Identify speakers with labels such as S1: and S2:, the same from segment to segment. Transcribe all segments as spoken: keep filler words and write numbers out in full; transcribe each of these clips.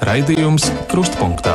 S1: Raidījums Krustpunktā.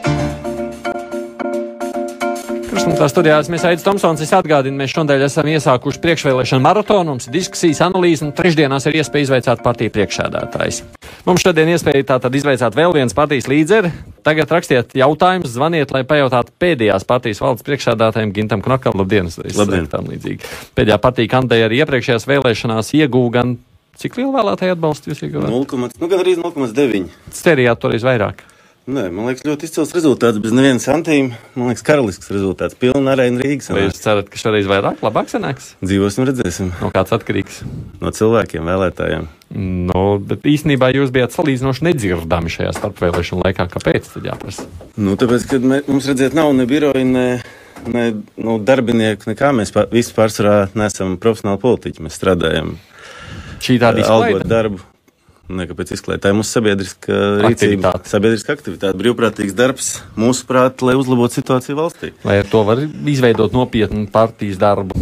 S2: Krustpunktā studijās mēs Aidis Tomsons. Es atgādinu, mēs šodien esam iesākuši priekšvēlēšanu maratonu. Mums ir diskusijas, analīze, un trešdienās ir iespēja izveicāt partiju priekšsēdētājs. Mums šodien iespēja tātad izveicāt vēl viens partijas līderi. Tagad rakstiet jautājumus, zvaniet, lai pajautātu pēdējās partijas valdes priekšsēdētājiem Gintam Knokam. Labdien!
S3: Labdien!
S2: Tam līdzīgi. Pēdējā partija kandidēja arī iepriekšējās vēlēšanās, ieguva gan cik lielu vēlētāju atbalstu jūs ieguvāt?
S3: nulle, nu gan arī nulle komats deviņi.
S2: Cerījāt toreiz vairāk?
S3: Nē, man liekas, ļoti izcils rezultāts, bez nevienas santīm. Man liekas, karalisks rezultāts. Pilna arēna Rīgas.
S2: Vai jūs cerat, ka šoreiz vairāk, labāk sanāks?
S3: Dzīvosim, redzēsim.
S2: No kāds atkarīgs?
S3: No cilvēkiem, vēlētājiem.
S2: No, bet īstenībā jūs bijāt salīdzinoši nedzirdami šajā starpvēlēšanu laikā. Kāpēc tad jāprasa?
S3: Nu, tāpēc, kad mē, mums redzēt nav ne biroji, ne, ne nu, darbinieku, nekā. Mēs pār, visi pārsvarā neesam profesionāli politiķi. Mēs strādājam
S2: šī tāda
S3: algot darbu. Nekāpēc izklēt. Tā ir mūsu sabiedriska rīcība, sabiedriska aktivitāte, brīvprātīgs darbs, mūsuprāt, lai uzlabotu situāciju valstī.
S2: Vai ar to var izveidot nopietnu partijas darbu?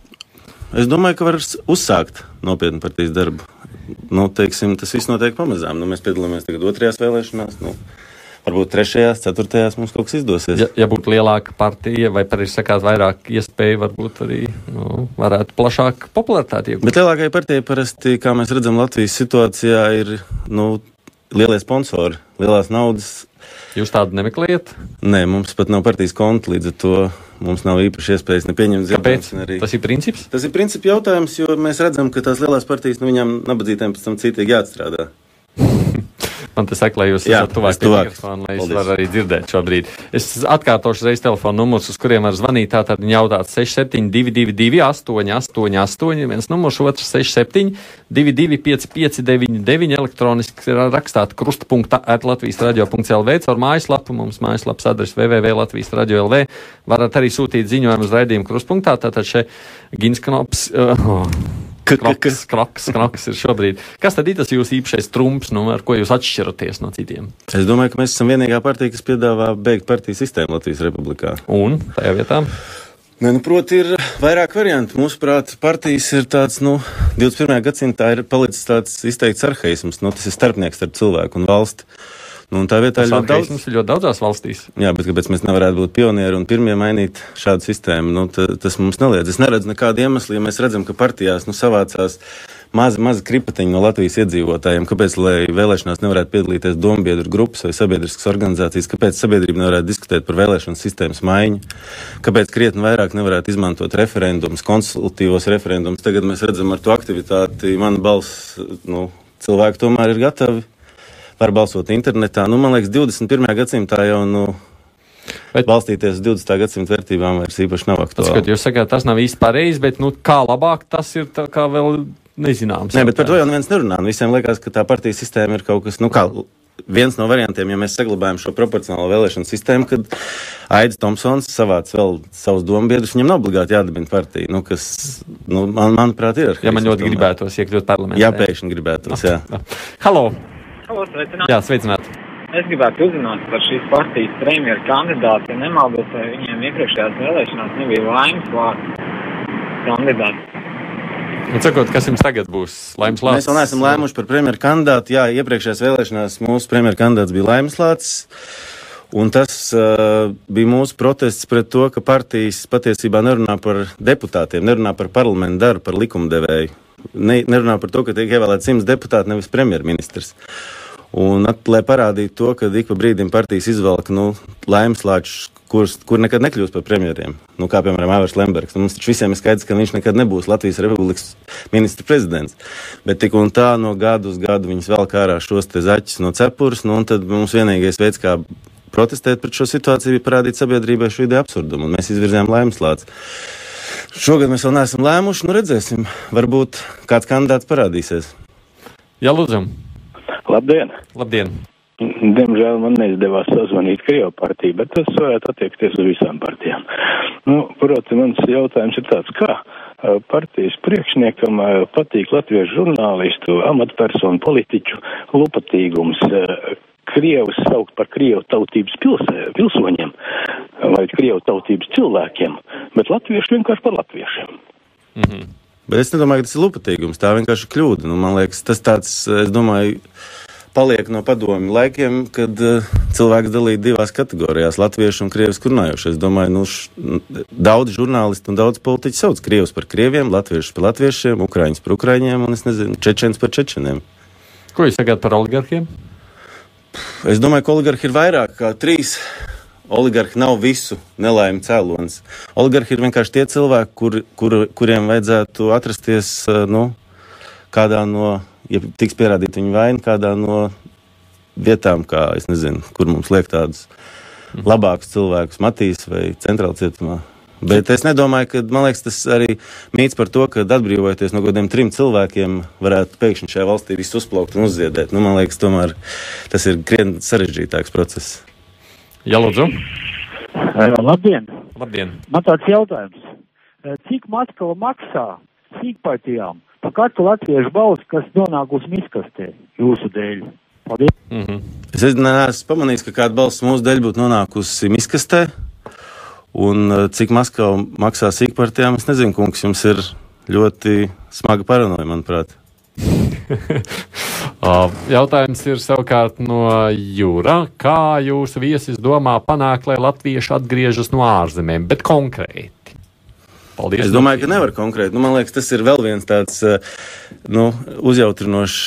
S3: Es domāju, ka var uzsākt nopietnu partijas darbu. Nu, teiksim, tas viss notiek pamazām. Nu, mēs piedalāmies tagad otrajās vēlēšanās. Nu, varbūt trešajās, ceturtajās mums kaut kas izdosies.
S2: Ja, ja būtu lielāka partija, vai pareizi sakāt, vairāk iespēju, varbūt arī nu, varētu plašāk popularitāti iegūt.
S3: Bet lielākai partijai parasti, kā mēs redzam Latvijas situācijā, ir nu, lielie sponsori, lielās naudas.
S2: Jūs tādu nemeklējat?
S3: Nē, mums pat nav partijas konta, līdz ar to mums nav īpaši iespējas nepieņemt ziedojumus.
S2: Kāpēc? Tas ir princips?
S3: Tas ir principi jautājums, jo mēs redzam, ka tās lielās partijas, nu viņām nabadzītēm pēc tam citīgi jāatstrādā.
S2: Man te saka, lai jūs
S3: Jā,
S2: esat tuvāk pie mikrofona, lai es varu arī dzirdēt šobrīd. Es atkārtošu reiz telefonu numurus, uz kuriem var zvanīt. Tātad jautāt seši septiņi divi divi divi astoņi astoņi astoņi, viens numurs, otrs seši septiņi divi divi pieci pieci deviņi deviņi, elektroniski rakstāt krustpunktā at latvijas radio punkts l v, caur mājaslapu, mums mājaslapas adrese w w w punkt latvijas radio punkt l v. Varat arī sūtīt ziņojumu uz raidījumu Krustpunktā, tātad še Gins Knops. Uh, Kroks, kroks, kroks ir šobrīd. Kas tad ir tas jūsu īpašais trumps, nu, ar ko jūs atšķiraties no citiem?
S3: Es domāju, ka mēs esam vienīgā partija, kas piedāvā beigt partiju sistēmu Latvijas Republikā.
S2: Un tajā vietā?
S3: Nē, nu, proti, ir vairāk variantu. Mūsuprāt, partijas ir tāds, nu, divdesmit pirmajā gadsimtā ir palicis tāds izteikts arhaisms, nu, tas ir starpnieks starp cilvēku un valsti. Nu, un tā vietā
S2: tas
S3: ir ļoti daudz.
S2: Tas ir ļoti daudzās valstīs.
S3: Jā, bet kāpēc mēs nevarētu būt pionieri un pirmie mainīt šādu sistēmu? Nu, t, tas mums neliedz. Es neredzu nekādu iemeslu, ja mēs redzam, ka partijās nu, savācās mazi, mazi kripatiņi no Latvijas iedzīvotājiem. Kāpēc, lai vēlēšanās nevarētu piedalīties dombiedru grupas vai sabiedriskas organizācijas? Kāpēc sabiedrība nevarētu diskutēt par vēlēšanu sistēmas maiņu? Kāpēc krietni vairāk nevarētu izmantot referendumus, konsultīvos referendumus? Tagad mēs redzam ar to aktivitāti, mana balss, nu, cilvēki tomēr ir gatavi. Var balsot internetā. Nu, man liekas, divdesmit pirmajā gadsimtā jau, nu, bet balstīties uz divdesmitā gadsimta vērtībām vairs īpaši nav aktuāli.
S2: Tas, jūs sakāt, tas nav īsti pareizi, bet, nu, kā labāk, tas ir tā kā vēl nezināms.
S3: Nē, bet par to jau neviens nerunā. Visiem liekas, ka tā partijas sistēma ir kaut kas, nu, kā viens no variantiem, ja mēs saglabājam šo proporcionālo vēlēšanu sistēmu, kad Aidis Tomsons savāc vēl savus dombiedrus, viņam nav obligāti jādibina partija, nu, kas, nu, man, manuprāt, ir.
S2: Ja man ļoti tomēr gribētos iekļūt parlamentā.
S3: Jā, pēkšņi gribētos, jā.
S2: Halo!
S4: Halo, sveicināti.
S2: Jā, sveicināti.
S4: Es gribētu uzzināt par šīs partijas premjeru kandidātu, ja nemaldos, vai viņiem iepriekšējās vēlēšanās nebija Laimes Lācis kandidāts.
S2: Un sakot, kas jums tagad būs? Laimes Lācis?
S3: Mēs vēl neesam lēmuši par premjeru kandidātu. Jā, iepriekšējās vēlēšanās mūsu premjeru kandidāts bija Laimes Lācis. Un tas uh, bija mūsu protests pret to, ka partijas patiesībā nerunā par deputātiem, nerunā par parlamentu darbu, par likumdevēju. Ne, nerunā par to, ka tiek ievēlēts simts deputāti, nevis premjerministrs. Un, at, lai parādītu to, ka ik pa brīdim partijas izvelk, nu, Laimes Lāčus, kur, kur nekad nekļūst par premjeriem. Nu, kā, piemēram, Aivars Lembergs. Nu, mums taču visiem ir skaidrs, ka viņš nekad nebūs Latvijas Republikas ministra prezidents. Bet tik un tā no gadu uz gadu viņas velk ārā šos te zaķus no cepures, nu, un tad mums vienīgais veids, kā protestēt pret šo situāciju, bija parādīt sabiedrībai šo ideju absurdumu. Un mēs izvirzījām Laimes Lāci. Šogad mēs vēl neesam lēmuši, nu redzēsim. Varbūt kāds kandidāts parādīsies.
S2: Jā, lūdzam.
S5: Labdien!
S2: Labdien!
S5: Diemžēl man neizdevās sazvanīt Krievu partiju, bet tas varētu attiekties uz visām partijām. Nu, proti, mans jautājums ir tāds, kā partijas priekšniekam patīk latviešu žurnālistu, amatpersonu, politiķu lupatīgums, Krievus saukt par Krievu tautības pilsē, pilsoņiem vai Krievu tautības cilvēkiem, bet latvieši vienkārši par latviešiem.
S3: Mm-hmm. Bet es nedomāju, ka tas ir lupatīgums, tā vienkārši kļūda. Nu, man liekas, tas tāds, es domāju, paliek no padomju laikiem, kad uh, cilvēks dalīja divās kategorijās - latviešu un krievis runājoši. Es domāju, nu, š, daudz žurnālisti un daudz politiķi sauc krievus par krieviem, latviešus par latviešiem, ukraiņus par ukraiņiem un, es nezinu, čečens par čečeniem.
S2: Ko jūs sagāt par oligarkiem?
S3: Es domāju, ka oligarhi ir vairāk kā trīs. Oligarhi nav visu nelaimi cēlonis. Oligarhi ir vienkārši tie cilvēki, kur, kur, kuriem vajadzētu atrasties, uh, nu, kādā no... ja tiks pierādīt viņu vainu kādā no vietām, kā, es nezinu, kur mums liek tādus labākus cilvēkus, Matīs vai Centrāla cietumā. Bet es nedomāju, ka, man liekas, tas arī mīts par to, ka atbrīvojoties no kādiem trim cilvēkiem varētu pēkšņi šajā valstī visu uzplaukt un uzziedēt. Nu, man liekas, tomēr tas ir krietni sarežģītāks process.
S2: Jā, lūdzu.
S6: Labdien!
S2: Labdien!
S6: Man tāds jautājums. Cik Maskava maksā sīkpartijām par katru latviešu balsi, kas nonāk uz miskastē jūsu dēļ? Paldies!
S2: Mm-hmm.
S3: Es neesmu pamanījis, ka kāda balss mūsu dēļ būtu nonākusi miskastē. Un cik Maskava maksā sīkpartijām, es nezinu, kungs, jums ir ļoti smaga paranoja, manuprāt.
S2: Jautājums ir savukārt no Jūra. Kā jūsu viesis domā panākt, lai latvieši atgriežas no ārzemēm, bet konkrēti? Paldies.
S3: Es domāju, ka nevar konkrēti. Nu, man liekas, tas ir vēl viens tāds nu, uzjautrinošs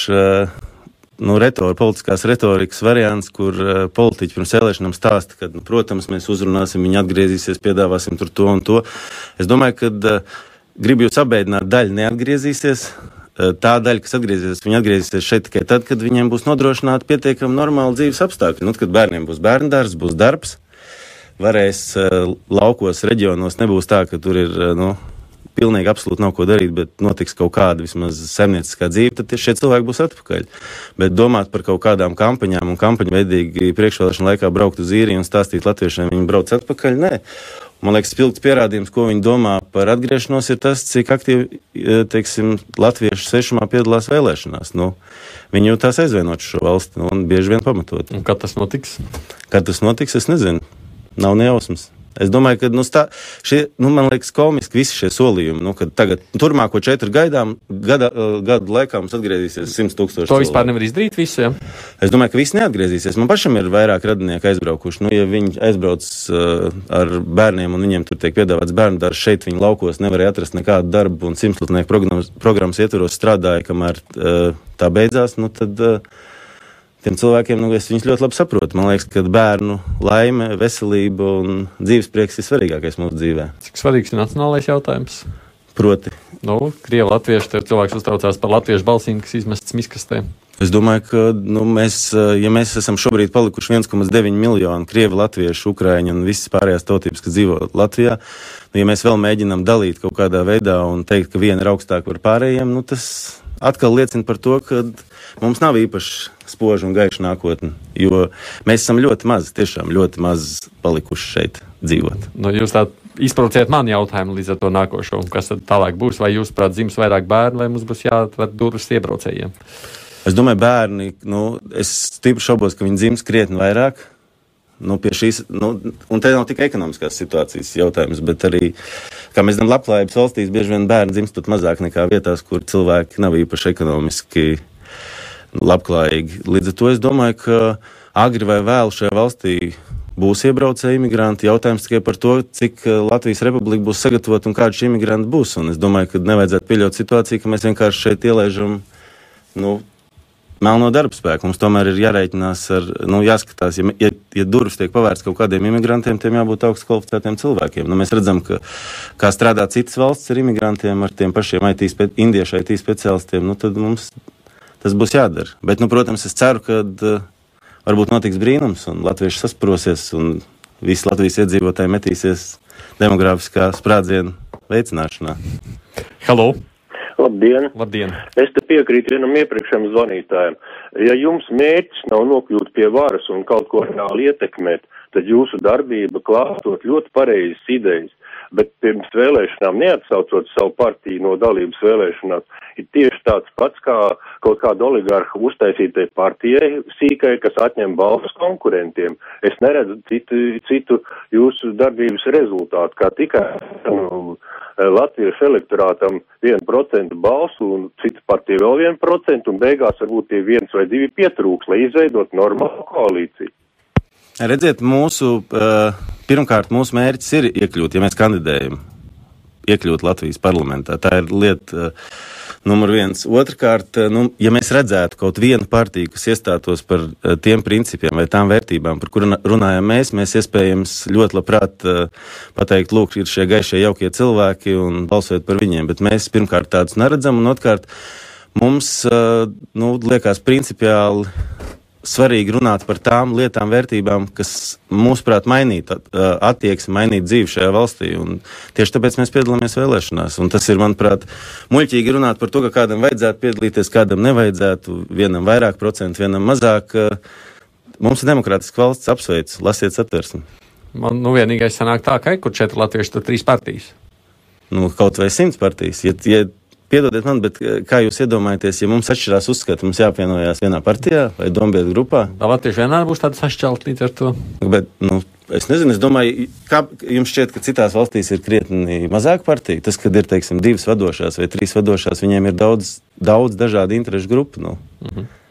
S3: nu, retor, politiskās retorikas variants, kur politiķi pirms vēlēšanām stāsta, ka, nu, protams, mēs uzrunāsim, viņi atgriezīsies, piedāvāsim tur to un to. Es domāju, ka gribu jūs abēdināt, daļa neatgriezīsies. Tā daļa, kas atgriezīsies, viņi atgriezīsies šeit tikai tad, kad viņiem būs nodrošināti pietiekami normāli dzīves apstākļi. Nu, kad bērniem būs bērndārs, būs darbs, varēs uh, laukos, reģionos, nebūs tā, ka tur ir, uh, nu, pilnīgi absolūti nav ko darīt, bet notiks kaut kāda vismaz saimnieciskā dzīve, tad šie cilvēki būs atpakaļ. Bet domāt par kaut kādām kampaņām un kampaņu veidīgi priekšvēlēšanu laikā braukt uz īriju un stāstīt latviešiem, viņi brauc atpakaļ, nē. Man liekas, spilgts pierādījums, ko viņi domā par atgriešanos, ir tas, cik aktīvi, teiksim, latviešu sešumā piedalās vēlēšanās. Nu, viņi jūtās aizvienot šo valsti, nu, un bieži vien pamatot.
S2: Un kad tas notiks?
S3: Kad tas notiks, es nezinu. Nav nejausmas. Es domāju, ka, nu, stā, šie, nu, man liekas, komiski visi šie solījumi, nu, kad tagad turmāko četru gaidām, gada, uh, gadu laikā mums atgriezīsies simts tūkstoši.
S2: To vispār nevar izdarīt visiem?
S3: Es domāju, ka visi neatgriezīsies. Man pašam ir vairāk radinieki aizbraukuši. Nu, ja viņi aizbrauc uh, ar bērniem un viņiem tur tiek piedāvāts bērnu darbs, šeit viņi laukos nevarēja atrast nekādu darbu un simtslutnieku programmas, programmas ietvaros strādāja, kamēr uh, tā beidzās, nu, tad... Uh, Tiem cilvēkiem, nu, es viņus ļoti labi saprotu. Man liekas, ka bērnu laime, veselība un dzīvesprieks ir svarīgākais mūsu dzīvē.
S2: Cik svarīgs ir nacionālais jautājums?
S3: Proti.
S2: Nu, krievi latvieši, tev cilvēks uztraucās par latviešu balsīm, kas izmestas miskastē.
S3: Es domāju, ka, nu, mēs, ja mēs esam šobrīd palikuši viens komats deviņi miljoni krievi, latvieši, ukraiņi un visas pārējās tautības, kas dzīvo Latvijā, nu, ja mēs vēl mēģinām dalīt kaut kādā veidā un teikt, ka viena ir augstāk par pārējiem, nu, tas atkal liecina par to, ka mums nav īpaši spoža un gaiša nākotne, jo mēs esam ļoti maz, tiešām ļoti maz palikuši šeit dzīvot.
S2: Nu, jūs tā izprovocējat man jautājumu līdz ar to nākošo, kas tad tālāk būs, vai jūs, prāt, dzims vairāk bērni, vai mums būs jāatver durvis iebraucējiem?
S3: Es domāju, bērni, nu, es stipri šaubos, ka viņi dzims krietni vairāk, nu, pie šīs, nu, un te nav tikai ekonomiskās situācijas jautājums, bet arī, kā mēs zinām, labklājības valstīs bieži vien bērni dzimst pat mazāk nekā vietās, kur cilvēki nav īpaši ekonomiski labklājīgi. Līdz ar to es domāju, ka agri vai vēl šajā valstī būs iebraucēji imigranti. Jautājums tikai par to, cik Latvijas Republika būs sagatavota un kādi šie imigranti būs. Un es domāju, ka nevajadzētu pieļaut situāciju, ka mēs vienkārši šeit ielaižam, nu, melno darba spēku. Mums tomēr ir jārēķinās ar, nu, jāskatās, ja, ja, ja durvis tiek pavērts kaut kādiem imigrantiem, tiem jābūt augstu kvalificētiem cilvēkiem. Nu, mēs redzam, ka kā strādā citas valsts ar imigrantiem, ar tiem pašiem I T, indiešu I T speciālistiem, nu, tad mums tas būs jādara. Bet, nu, protams, es ceru, ka uh, varbūt notiks brīnums un latvieši sasprosies un visi Latvijas iedzīvotāji metīsies demogrāfiskā sprādziena veicināšanā.
S2: Halo!
S7: Labdien!
S2: Labdien!
S7: Es te piekrītu vienam iepriekšējam zvanītājam. Ja jums mērķis nav nokļūt pie varas un kaut ko reāli ietekmēt, tad jūsu darbība klāstot ļoti pareizas idejas, bet pirms vēlēšanām neatsaucot savu partiju no dalības vēlēšanās, ir tieši tāds pats kā kaut kāda oligarha uztaisītai partijai sīkai, kas atņem balvas konkurentiem. Es neredzu citu, citu jūsu darbības rezultātu, kā tikai nu, latviešu elektorātam vienu procentu balsu un citu partiju vēl vienu procentu un beigās varbūt tie viens vai divi pietrūks, lai izveidot normālu koalīciju.
S3: Redziet, mūsu, pirmkārt, mūsu mērķis ir iekļūt, ja mēs kandidējam, iekļūt Latvijas parlamentā. Tā ir lieta numur viens. Otrkārt, nu, ja mēs redzētu kaut vienu partiju, kas iestātos par tiem principiem vai tām vērtībām, par kuru runājam mēs, mēs iespējams ļoti labprāt pateikt, lūk, ir šie gaišie jaukie cilvēki un balsot par viņiem, bet mēs pirmkārt tādus neredzam, un otrkārt, mums, nu, liekas principiāli svarīgi runāt par tām lietām, vērtībām, kas mūsuprāt mainīt attieksmi, mainīt dzīvi šajā valstī. Un tieši tāpēc mēs piedalāmies vēlēšanās. Un tas ir, manuprāt, muļķīgi runāt par to, ka kādam vajadzētu piedalīties, kādam nevajadzētu, vienam vairāk procentu, vienam mazāk. Mums ir demokrātiska valsts, apsveic, lasiet Satversmi.
S2: Man nu vienīgais sanāk tā, ka kur četri latvieši, tur trīs partijas.
S3: Nu, kaut vai simts partijas. Ja, ja Piedodiet man, bet kā jūs iedomājaties, ja mums atšķirās uzskati, mums jāapvienojās vienā partijā vai dombiedru grupā?
S2: Tā latvieši vienmēr būs tāda sašķelta līdz ar to.
S3: Bet, nu, es nezinu, es domāju, kā jums šķiet, ka citās valstīs ir krietni mazāk partija? Tas, kad ir, teiksim, divas vadošās vai trīs vadošās, viņiem ir daudz, daudz dažādu interešu grupu, nu. Mhm.